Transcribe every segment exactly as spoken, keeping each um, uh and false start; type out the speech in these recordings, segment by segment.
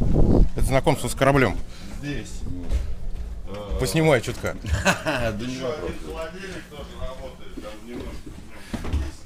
Это знакомство с кораблем. Здесь. Поснимай чутка. Да не вопрос. Холодильник тоже работает, там немножко есть.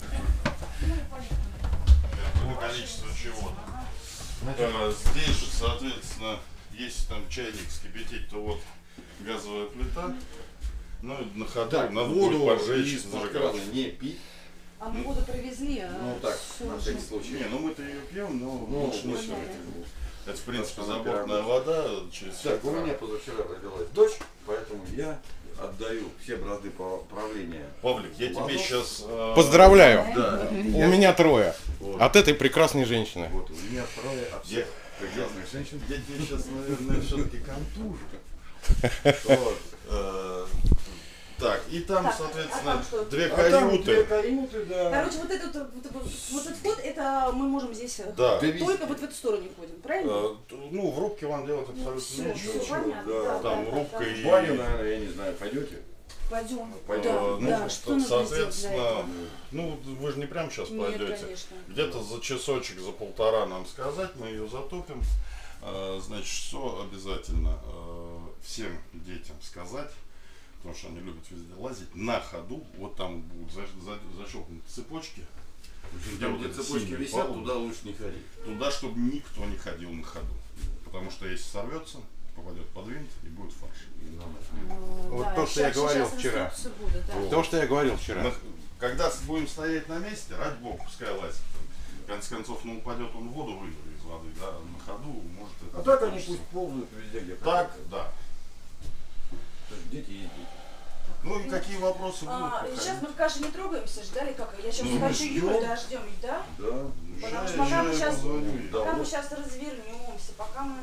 Какое количество чего-то. Здесь же, соответственно, если там чайник вскипятить, то вот газовая плита. Ну, на ходу, Так, надо воду будет пожечь, из-под крана не пить. А мы воду привезли, а Ну так, всё на уже. всякий случай. Не, ну мы-то ее пьем, но Ну, лучше не лучше все. это. Это, в принципе, Потому что забортная она вода через Так, у кран. меня позавчера родилась дочь, поэтому я отдаю все бразды по- правления. Павлик, я тебе Ладно. сейчас... Поздравляю. Да. У меня трое. Вот. От этой прекрасной женщины. Вот, у меня трое от всех прекрасных женщин. Я тебе сейчас, наверное, все-таки контужу. Вот. э, Так, и там, Так, а соответственно, там что? две А там две каюты. каюты, да. Короче, вот этот, вот, вот, вот этот вход, это мы можем здесь Да. Ты видишь? только вот в эту сторону ходим, правильно? Э, т- Ну, в рубке вам делать Ну, абсолютно все, нечего. все понятно, да, да, Там да, рубка да, и... В баню, наверное, я не знаю, пойдете? Пойдем. Пойдем. Да, Э, ну, да, что нужно сделать для соответственно, этого? ну, вы же не прямо сейчас Нет, пойдете. конечно. Где-то за часочек, за полтора нам сказать, мы ее затопим. Э, Значит, что обязательно э, всем детям сказать, потому что они любят везде лазить, на ходу, вот там будут за- за- защелкнуты цепочки. Там, вот где этот цепочки синий висят, полог, туда лучше не ходить. туда, чтобы никто не ходил на ходу. Потому что если сорвется, попадет под винт и будет фарш. Ну, Вот да, то, что я щас- говорил щас вчера. инструкции будут, да. То, что я говорил вчера. На- Когда с- будем стоять на месте, ради бога, пускай лазит. В конце концов, ну упадет он в воду, выйдет из воды, да, на ходу может это... А так они закончиться. пусть ползают везде, где Так, хотят. да. То есть дети есть дети. Ну и какие вопросы будут? А, проходить? сейчас мы в каше не трогаемся, ждали как? Я сейчас Ну, хочу ждем. Юлю, да, ждем, да? Да. Потому что Я- пока я мы сейчас, позвоню ей. пока Да, мы вот. сейчас развернемся, пока мы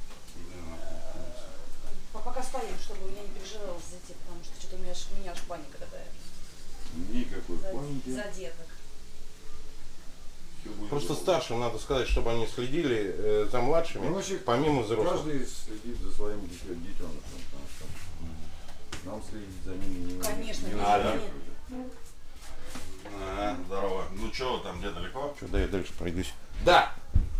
Да. по- пока стоим, чтобы я не переживала за детей, потому что что-то у меня, аж- у меня аж паника такая Никакой за, паники. за деток. Всё будет Просто здорово. старшим надо сказать, чтобы они следили э, за младшими, Ну, вообще, помимо взрослых. Каждый следит за своим детё- детенышем, потому что нам следить за ними не Конечно, не не- А, очень да? трудно. А, здорово. Ну что вы там, где далеко? Что, да, я дальше пройдусь. Да.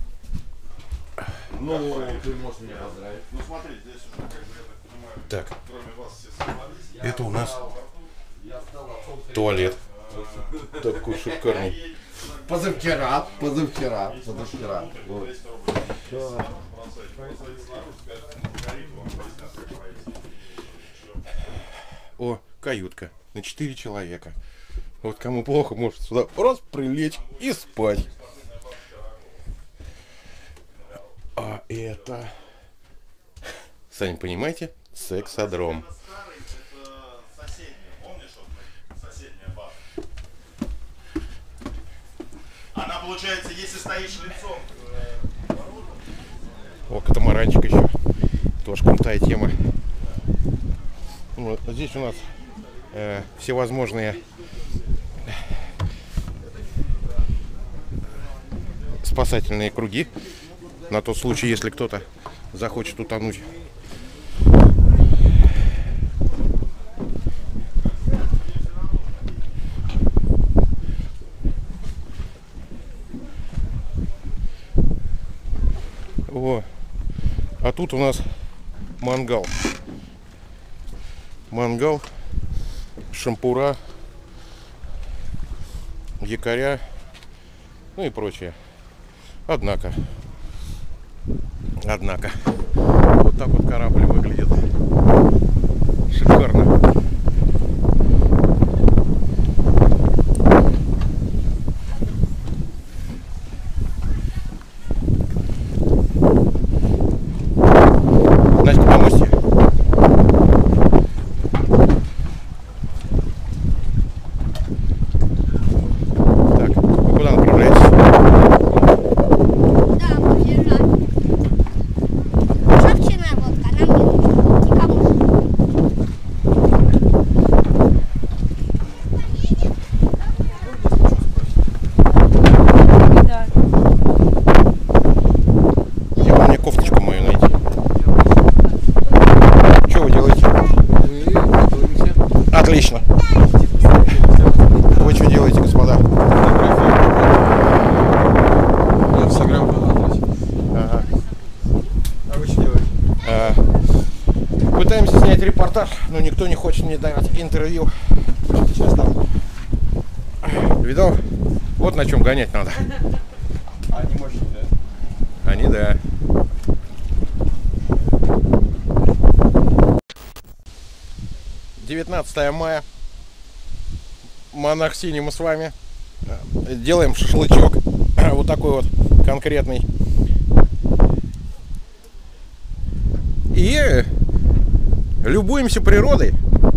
Ну, поехали? ты можешь меня поздравить. Ну смотри, здесь уже, как бы, я так понимаю, Так, кроме вас все собрались. это у нас Я стал туалет. Такой шикарный. Позавчера, позавчера, позавчера. Вот. О, каютка на четыре человека. Вот кому плохо, может сюда просто прилечь и спать. А это, сами понимаете, сексодром. Она получается, если стоишь лицом. О, катамаранчик еще. Тоже крутая тема. Вот здесь у нас э, всевозможные спасательные круги. На тот случай, если кто-то захочет утонуть. О, а тут у нас мангал. Мангал, шампура, якоря, ну и прочее. Однако, однако, вот так вот корабль выглядит. Шикарно. Настя, помощи. Так, вы куда направляетесь? Да, подержать. Шапчиная лодка, нам не нужна. Никому. Да. Я бы мне кофточку мою найти. Что вы делаете? Отлично. Вы что делаете, господа? Ага. Э, пытаемся снять репортаж, но никто не хочет мне давать интервью. Сейчас там. Видал? Вот на чем гонять надо. Они мощные, да? Они, да. девятнадцатое мая. Монах Синий мы с вами. Делаем шашлычок. Вот такой вот конкретный. И любуемся природой.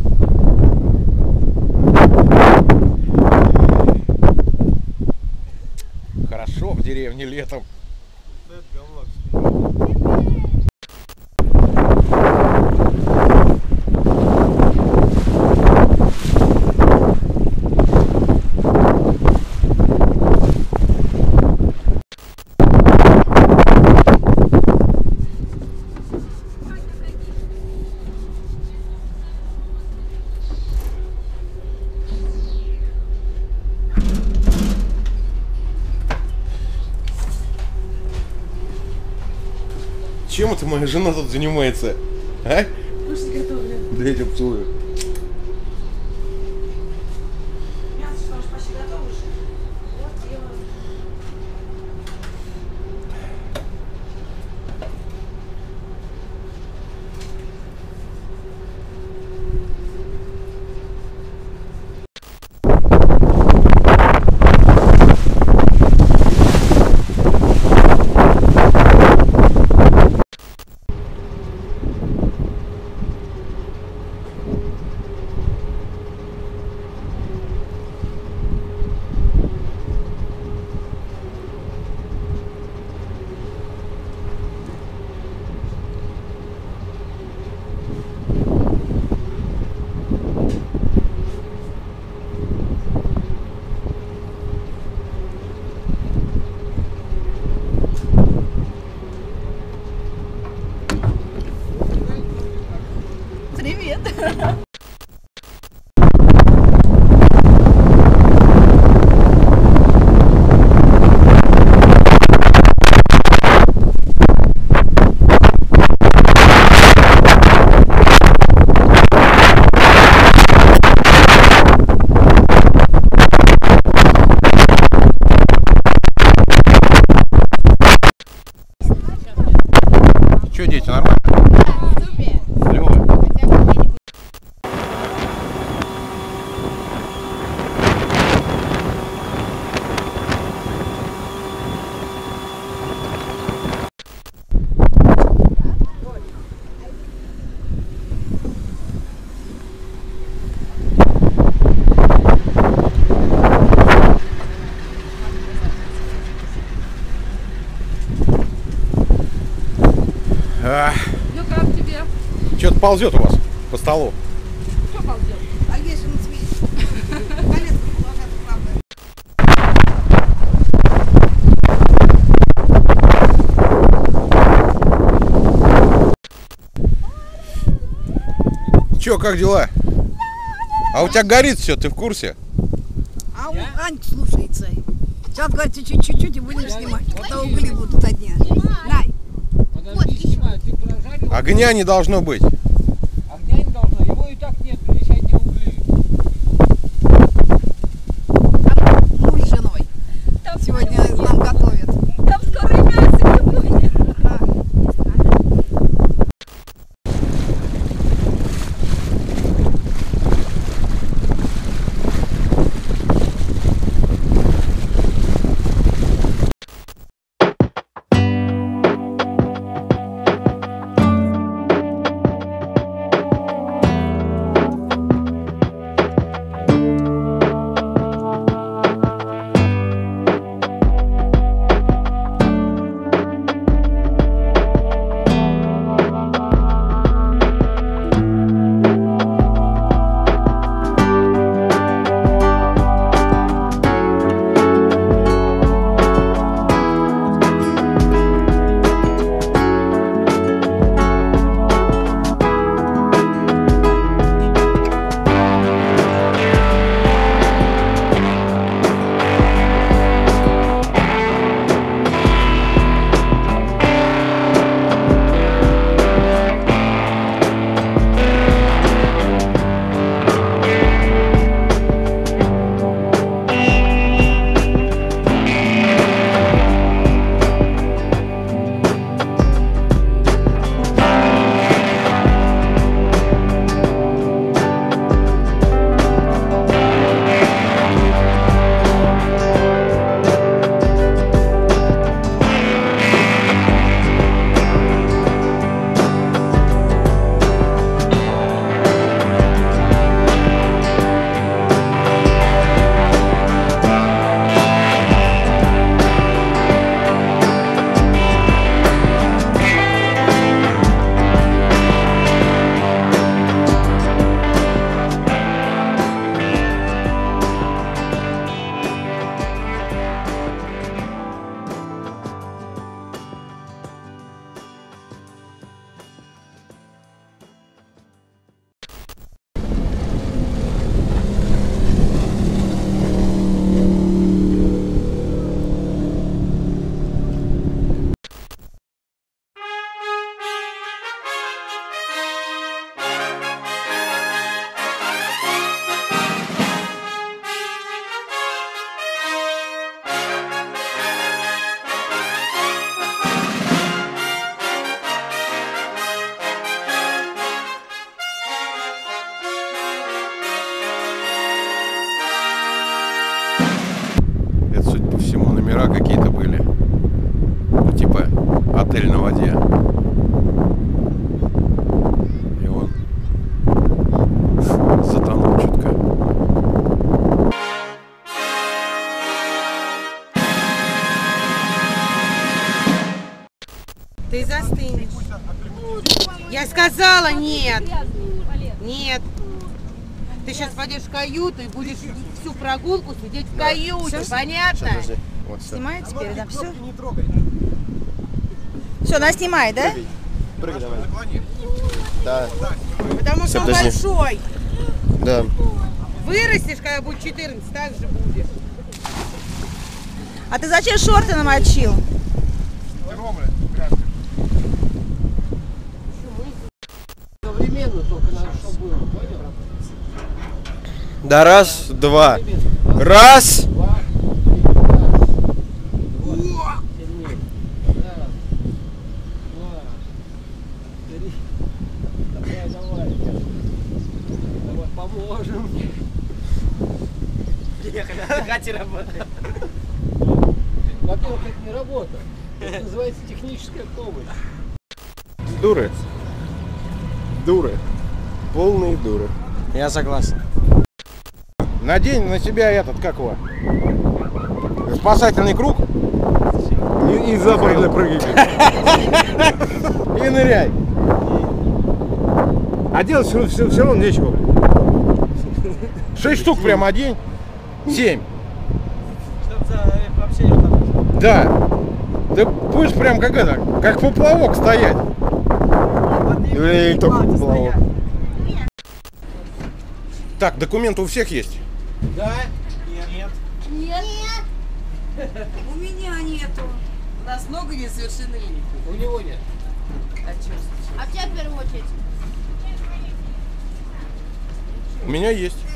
Хорошо в деревне летом. Чем это моя жена тут занимается? А? Кушать готовлю. Да я тебя целую. Мясо что, уж почти готово уже. Вот делаю. Привет. Че, дети, нормально? Клево. А, Ну как тебе? что-то ползет у вас по столу. Что ползет? А есть он свет. Колесо положат, правда. Че, как дела? А у тебя горит все, ты в курсе? А у Анька слушается. Сейчас, говорит, чуть-чуть и будем снимать. Вот а угли будут одни. Най. Подожди, снимай, ты прожарил, Огня не должно быть. огня не должно, его и так нет, здесь одни угли. Муж с женой. Сегодня нам готовят. Там скоро и мясо будет. воде. И он затонул чутка. Ты застынешь. Я сказала нет. Нет. Ты сейчас пойдешь в каюту и будешь всю прогулку сидеть в каюте, понятно? Вот, всё. Снимает теперь, да, все? Все, она снимает, да? Прыгай давай. Да. Потому что он Подожди. большой. Да. Вырастешь, когда будет четырнадцать, так же будешь. А ты зачем шорты намочил? Современно только надо, чтобы было. Понял? Да, раз, два. Раз. Сильнее. Раз, два, три. Давай, давай. Давай, поможем. Во-первых, это не работа. Это называется техническая помощь. Дуры. Дуры. Полные дуры. Я согласен. Надень на себя этот, как его? Спасательный круг. И, и за борт прыгай. И ныряй. А делать все, все, все равно нечего. Шесть штук прям одень. Семь. Да. Ты будешь прям как это, как поплавок стоять. Или только поплавок. Так, документы у всех есть? Да? Нет. У меня нету. У нас много несовершеннолетних. У него нет. А чё? А в тебя в первую очередь? У меня есть.